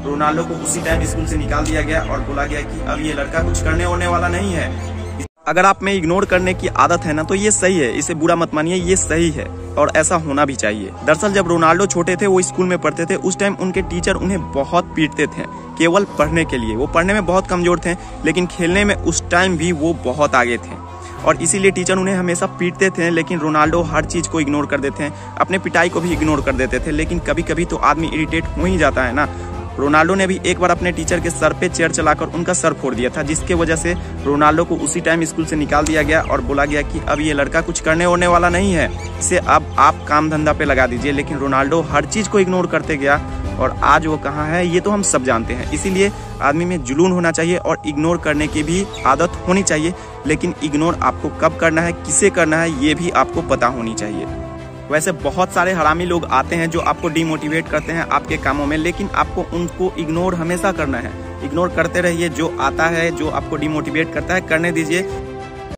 Ronaldo को उसी time school से निकाल दिया गया और बोला गया कि अब ये लड़का कुछ करने होने वाला नहीं है। अगर आप में इग्नोर करने की आदत है ना तो ये सही है, इसे बुरा मत मानिए, ये सही है और ऐसा होना भी चाहिए। दरअसल जब रोनाल्डो छोटे थे, वो स्कूल में पढ़ते थे, उस टाइम उनके टीचर उन्हें बहुत पीटते थे केवल पढ़ने के लिए। वो पढ़ने में बहुत कमजोर थे लेकिन खेलने में उस टाइम भी वो बहुत आगे थे और इसीलिए टीचर उन्हें हमेशा पीटते थे। लेकिन रोनाल्डो हर चीज को इग्नोर कर देते हैं, अपने पिटाई को भी इग्नोर कर देते थे। लेकिन कभी कभी तो आदमी इरिटेट हो ही जाता है ना। रोनाल्डो ने भी एक बार अपने टीचर के सर पे चेयर चलाकर उनका सर फोड़ दिया था, जिसके वजह से रोनाल्डो को उसी टाइम स्कूल से निकाल दिया गया और बोला गया कि अब ये लड़का कुछ करने होने वाला नहीं है, इसे अब आप काम धंधा पे लगा दीजिए। लेकिन रोनाल्डो हर चीज को इग्नोर करते गया और आज वो कहाँ है ये तो हम सब जानते हैं। इसीलिए आदमी में जुनून होना चाहिए और इग्नोर करने की भी आदत होनी चाहिए। लेकिन इग्नोर आपको कब करना है, किसे करना है, ये भी आपको पता होनी चाहिए। वैसे बहुत सारे हरामी लोग आते हैं जो आपको डिमोटिवेट करते हैं आपके कामों में, लेकिन आपको उनको इग्नोर हमेशा करना है। इग्नोर करते रहिए, जो आता है जो आपको डिमोटिवेट करता है करने दीजिए,